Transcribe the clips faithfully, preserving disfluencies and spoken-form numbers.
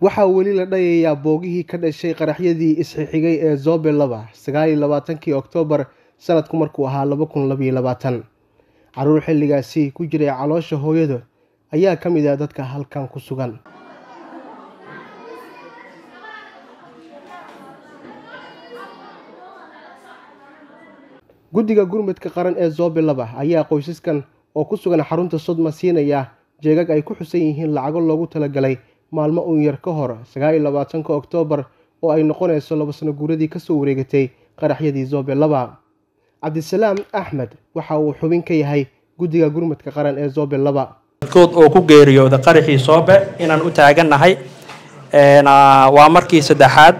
waxaa weli la dhayayaa boogihii ka dhashay qaraxyadii isxixigay ee Zobe laba sagaal iyo labaatankii Oktoobar sanadku markuu ahaa laba kun laba iyo labaatan. Caruur xilligaasi ku jiray caloosha hooyada ayaa ka mid ah dadka halkan ku sugan. Guddiga gurmadka qaran ee Zobe laba ayaa qoysaskan oo ku sugan xarunta Sodma siinaya jeegag ay ku xusan yihiin lacago loogu talagalay maalmo uun yar ka hor sagaal iyo labaatanka Oktoobar oo ay noqonayso laba sano guuradii ka soo wareegatay qaraxyadii Zobe laba. Cabdisalaam Axmed waxa uu xubin ka yahay guddiga gurmadka qaran ee Zobe laba. Kood oo ku geeriyooday qaraxii Zobe inaan u taaganahay een waa markii saddexaad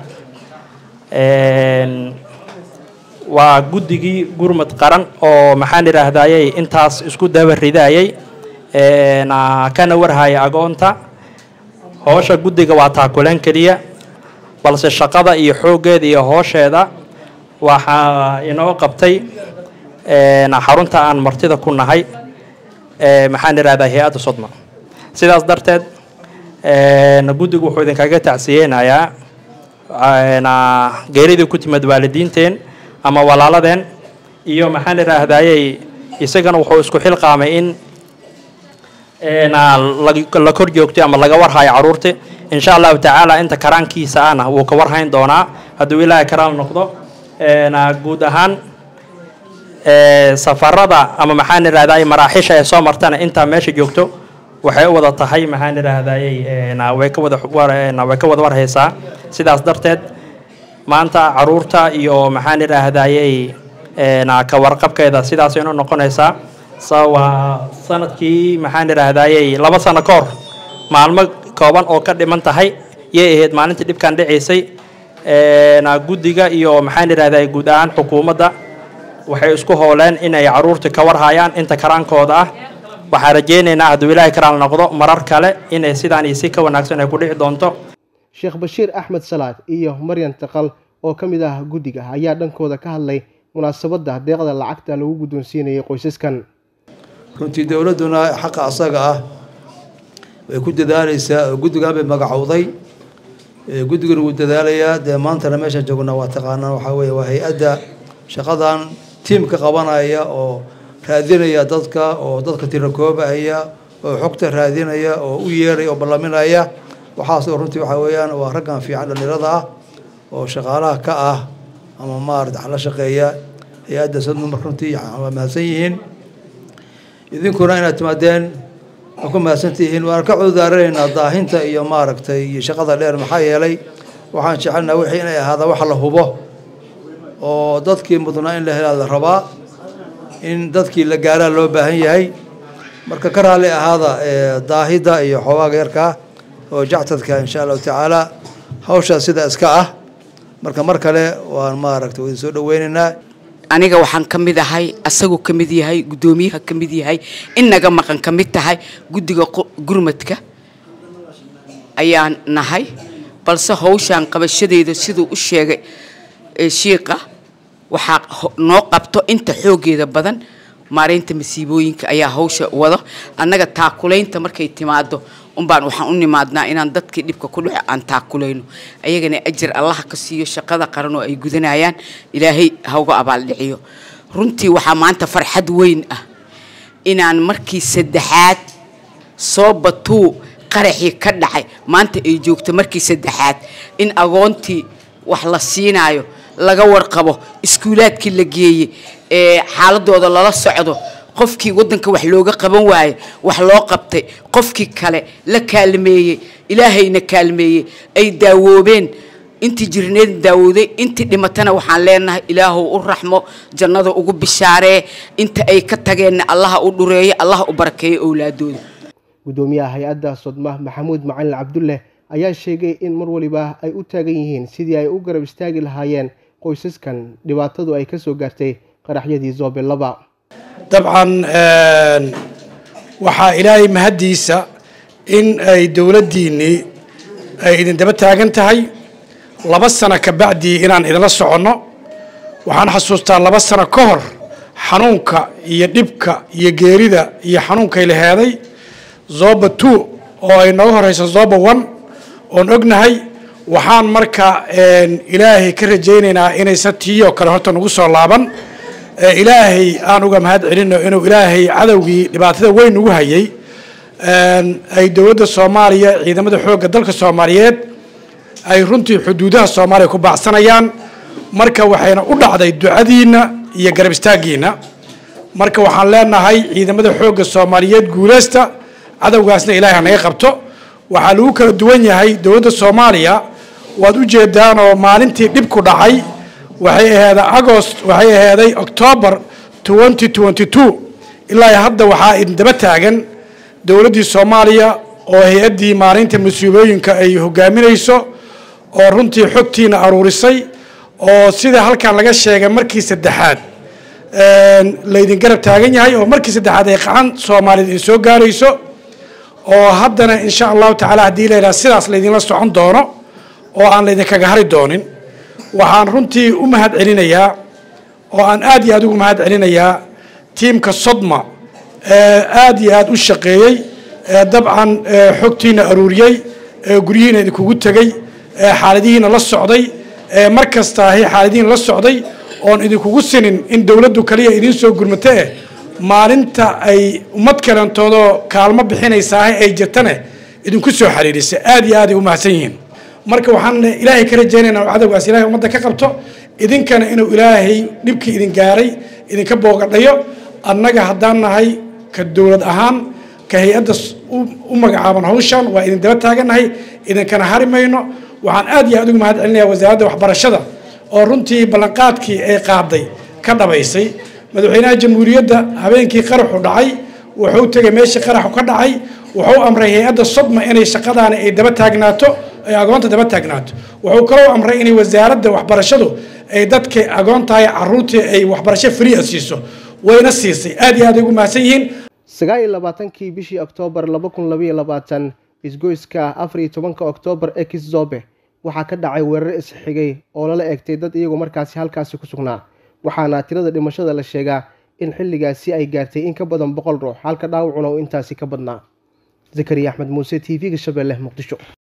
een waa guddigii gurmad qaran oo maxaan yiraahdaayay intaas isku daba ridaayay een kana warhay agoonta hawsha guddiga waa taakulan kaliya balse shaqada iyo xoogeeda iyo hawsheeda waxa inoo qabtay een xarunta aan martida ku nahay ee maxaan yiraahdaa hay'adda Sodma sidaas darteed een guddigu wuxuu idin kaga tacsiyeenayaa een geeridii ku timid waalidiinteen ama walaaladeen iyo maxaan yiraahdaayay isagana wuxuu isku xilqaamay in een la kor joogto ama laga warhayo caruurta insha Allah ta'ala inta karaankiisa ana wuu ka warhayn doonaa haduu Ilaahay karaan noqdo een guud ahaan ee safarada ama maxaan yiraahdaayay maraaxisha ay soo martana inta meesha joogto waxay wada tahay maxaan yiraahdaayay een way ka wada way ka wada warhaysaa sidaas darteed maanta caruurta iyo maxaan yiraahdaayay een ka warqabkeeda sidaas inuu noqonaysa sawa sanadkii maxaan yiraahdaayay laba sano ka hor maalmo kooban oo ka dhiman tahay yay ahayd maalintii dhibkan dhaceysay een guddiga iyo maxaan yiraahdaayay guud ahaan xukuumadda waxay isku hooleen inay caruurta ka warhayaan inta karaankooda ah waxaan rajaynaynaa hadduu Ilaahay karaan noqdo marar kale inay sidaan iyo si ka wanaagsan ay ku dhici doonto. Sheekh Bashiir Axmed Salaad iyo Maryan Taqal oo ka mid ah guddiga ayaa dhankooda ka hadlay munaasabadda deeqda lacagta lagu guddoonsiinayay qoysaskan. runtii dawladuna xaq asaga ah way ku dadaalaysaa guddiga bay magacowday guddiga uu dadaalayaa de maanta meesha joogna waa taqaanaa waxa weeye waa hay'adda shaqadan tiimka qabanaya oo raadinaya dadka oo dadka tirakoobaya oo xogta raadinaya oo u yeeray oo ballaminaya waxaas oo runtii waxa weeyaan waa raggan fiican dhalinyarada ah oo shaqaalaha ka ah ama maarad la shaqeeya hay'adda Sodma runtii waa mahadsan yihiin idinkuna inaad timaadeen ku mahadsantihiin waan ka cudurdaarayna daahinta iyo maaragtay iyo shaqada dheer maxaa yeelay waxaan jecelnahay wixii inay ahaada wax la hubo oo dadkii mudnaa in la helo la rabaa in dadkii la gaaraa loo baahan yahay marka ka raali ahaada daahida iyo xawaaga yarka oo jactadka insha Allah ta'ala hawsha sida iska ah marka mar kale waan maaragtay way soo dhaweynaynaa aniga waxaan ka mid ahay asagu ka mid yahay gudoomiyaha ka mid yahay inaga maqan ka mid tahay guddiga gurmadka ayaan nahay balse hawshan qabashadeeda sidoo u sheegay ee sheekha waxa noo qabto inta xoogeeda badan maareynta masiibooyinka ayaa hawsha wada annaga taakulaynta markay timaado umbaan waxaan u nimaadnaa inaan dadkii dhibka ku dhaco aan taakulayno ayagana ajir Allah ka siiyo shaqada qaran oo ay gudanayaan Ilaahay ha uga abaal dhiciyo runtii waxa maanta farxad weyn ah inaan markii saddexaad soo batuu qaraxii ka dhacay maanta ay joogto markii saddexaad in agoontii wax la siinaayo laga warqabo iskuulaadkii la geeyay ee xaaladooda lala socdo qofkii wadanka wax looga qaban waaye wax loo qabtay qofkii kale la kaalmeeyay ilaahayna kaalmeeyay ay daawoobeen intii jirneed daawooday intii dhimatana waxaan leenahay ilaahu u raxmo jannada ugu bishaaree inta ay ka tageen Allah u dhureeyo Allah u barakeeyo awlaadooda. Gudoomiyaha hay'adda Sodma Maxamuud Macalin Cabdulle ayaa sheegay in mar waliba ay u taagan yihiin sidii ay u garab istaagi lahaayeen qoysaskan dhibaatadu ay ka soo gaartay qaraxyadii Zobe laba. طبعا waxaa ilaahay mahadiisa in ay dawladdiini ay idin daba taagan tahay laba sano ka bacdi inaan idin la socono waxaan xasuustaa laba sano ka hor xanuunka iyo dhibka iyo geerida iyo xanuunka ay leeyahay Zobe two oo ay nooga horeyso Zobe one oon ognahay waxaan marka ilaahay ka rajaynaynaa inaysan tiiyoo kale horta nagu soo laaban ilaahay aan uga mahad celino inuu ilaahay cadowgii dhibaatada weyn ugu hayay ay dowladda Soomaaliya ciidamada xoogga dalka Soomaaliyeed ay runtii xuduudaha Soomaaliya ku baacsanayaan marka waxayna u dhacday ducadiina iyo garab istaagiina marka waxaan leenahay ciidamada xoogga Soomaaliyeed guuleysta cadowgaasna ilaahay naga qabto waxa lagu kala duwan yahay dowladda Soomaaliya waad u jeedaan oo maalintii dib ku dhacay waxay ahayd August waxay ahayd October twenty twenty-two ilaa hadda waxa idin daba taagan dowladda Soomaaliya oo hay'adii maalinta masuuliyinka ay hogaaminayso oo runtii xogtiina aruurisay oo sida halkan laga sheegay markii saddexaad een leedin garab taagan yahay oo markii saddexaad ay qacan Soomaaliyeed soo gaarayso oo haddana insha Allah taala hadii la ilaa sidaas leedin la socon doono oo aan leedin kaga hari doonin waxaan runtii u mahad celinayaa oo aan aad iyo aad ugu mahad celinayaa tiimka Sodma ee aad iyo aad u shaqeeyay dabcan xogtiina aruuriyay gurihiina idinku tagay xaaladihiina la socday markasta ay xaaladihiina la socday oon idinku sinin in dawladdu kaliya idin soo gurmatay maalinta ay ummad kalantoodo kaalmo bixinaysaa ay jirtane idinku soo xariirisay aad iyo aad u mahadsan yihiin marka waxaan ilaahay ka rajaynaynaa cadawgaas ilaahay ummadda ka qabto idinkana inuu ilaahay dhibkii idin gaaray idinka booqadhayo annaga haddaan nahay ka dawlad ahaan ka hay'adda u magacaaban hawshan waa idin daba taaganahay idinkana harimayno waxaan aad iyo aad ugu mahad celinayaa wasaaradda waxbarashada oo runtii ballanqaadkii ay qaaday ka dhabaysay madaxweynaha jamhuuriyadda habeenkii qaraxu dhacay wuxuu tagay meeshii qaraxu ka dhacay wuxuu amray hay'adda Sodma inay shaqadaana ay daba taagnaato ay agoonta daba taagnaato wuxuu kaloo amray inay wasaaradda waxbarashadu ay dadka agoonta ay caruurta ay waxbarasho free siiso wayna siisay aad iyo aad ugu mahadsan yihiin sagaal iyo labaatankii bishii October laba kun laba iyo labaatan isgoyska afar iyo tobanka October ee Kizobe waxaa ka dhacay weerar isxigay oo lala eegtay dad iyagu markaasi halkaasi ku sugnaa waxaana tirada dhimashada la sheegaa in xilligaasi ay gaartay in ka badan boqol ruux halka dhaawacuna uu intaasi ka badnaa Zakariya Axmed Muuse T V-ga Shabeelle Muqdisho.